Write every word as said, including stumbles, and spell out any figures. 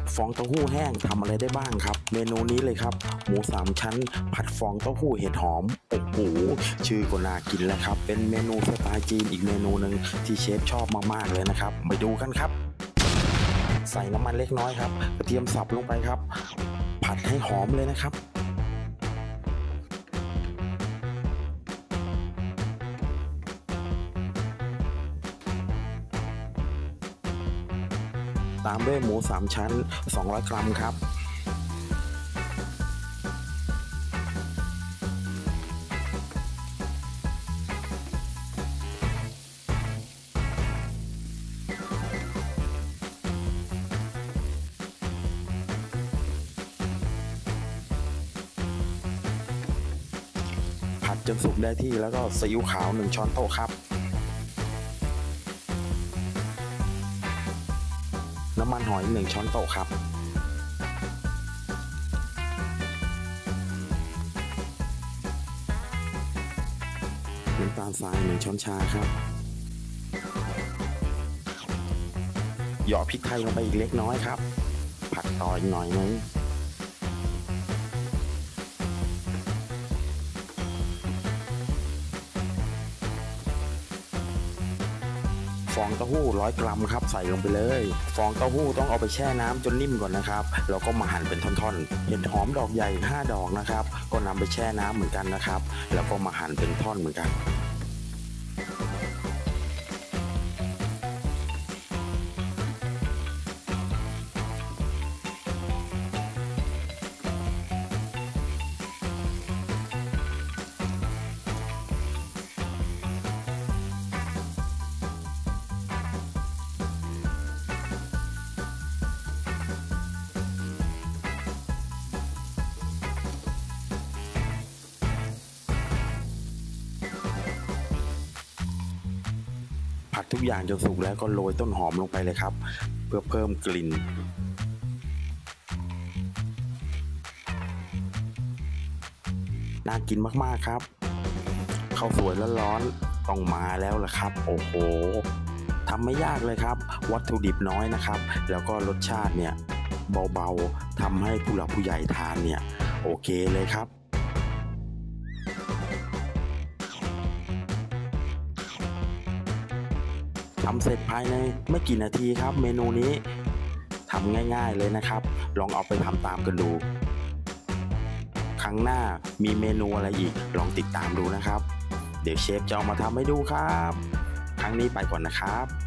ฟองเต้าหู้แห้งทำอะไรได้บ้างครับเมนูนี้เลยครับหมูสามชั้นผัดฟองเต้าหู้เห็ดหอมโอ้โหชื่อก็น่ากินแล้วครับเป็นเมนูสไตล์จีนอีกเมนูหนึ่งที่เชฟชอบมากๆเลยนะครับไปดูกันครับใส่น้ำมันเล็กน้อยครับกระเทียมสับลงไปครับผัดให้หอมเลยนะครับตามด้วยหมูสามชั้นสองร้อยกรัมครับผัดจนสุกได้ที่แล้วก็ซีอิ๊วขาวหนึ่งช้อนโต๊ะครับน้ำมันหอยหนึ่งช้อนโต๊ะครับน้ำตาลทรายหนึ่งช้อนชาครับหยอดพริกไทยลงไปอีกเล็กน้อยครับผัดต่ออีกหน่อยนึงฟองเต้าหู้ร้อยกรัมครับใส่ลงไปเลยฟองเต้าหู้ต้องเอาไปแช่น้ำจนนิ่มก่อนนะครับแล้วก็มาหั่นเป็นท่อนๆเห็ดหอมดอกใหญ่ห้าดอกนะครับก็นำไปแช่น้ำเหมือนกันนะครับแล้วก็มาหั่นเป็นท่อนเหมือนกันผัดทุกอย่างจนสุกแล้วก็โรยต้นหอมลงไปเลยครับเพื่อเพิ่มกลิ่นน่ากินมากๆครับข้าวสวยร้อนๆต้องมาแล้วล่ะครับโอ้โหทำไม่ยากเลยครับวัตถุดิบน้อยนะครับแล้วก็รสชาติเนี่ยเบาๆทำให้ผู้หลักผู้ใหญ่ทานเนี่ยโอเคเลยครับทำเสร็จภายในไม่กี่นาทีครับเมนูนี้ทำง่ายๆเลยนะครับลองเอาไปทำตามกันดูครั้งหน้ามีเมนูอะไรอีกลองติดตามดูนะครับเดี๋ยวเชฟจะเอามาทำให้ดูครับครั้งนี้ไปก่อนนะครับ